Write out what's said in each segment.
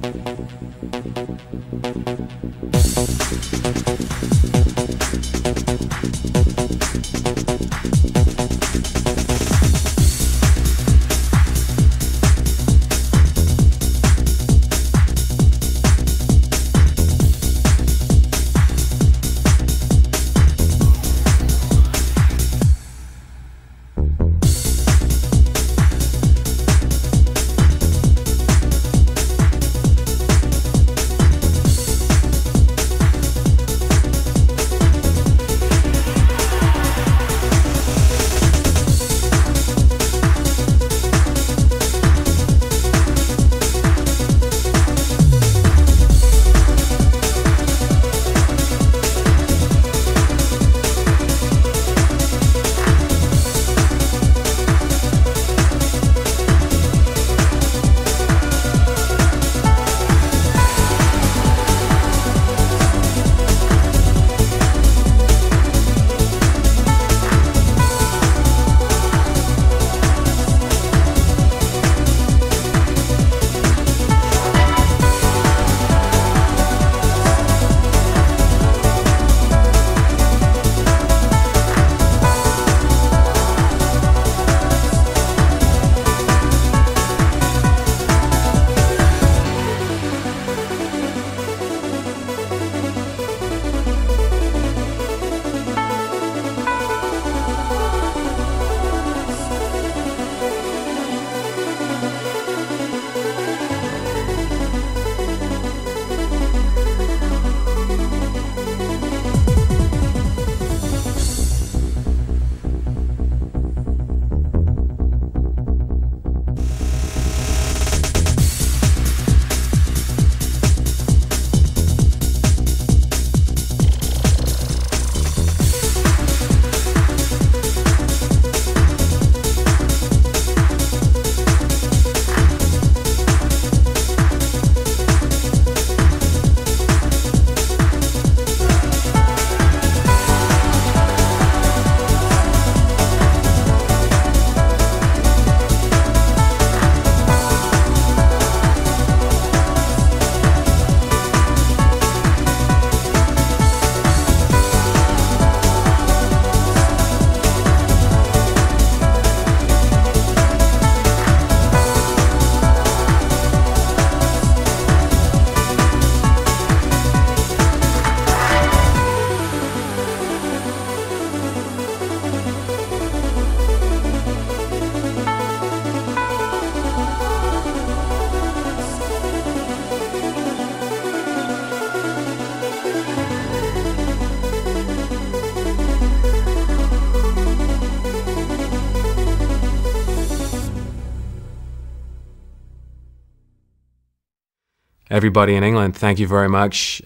Everybody in England, thank you very much.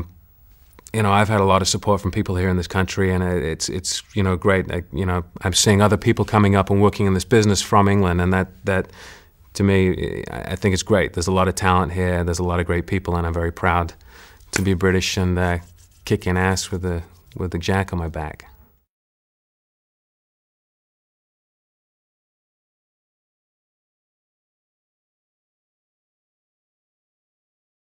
You know, I've had a lot of support from people here in this country, and it's you know, great. You know, I'm seeing other people coming up and working in this business from England, and that to me, I think it's great. There's a lot of talent here. There's a lot of great people, and I'm very proud to be British and kicking ass with the jack on my back.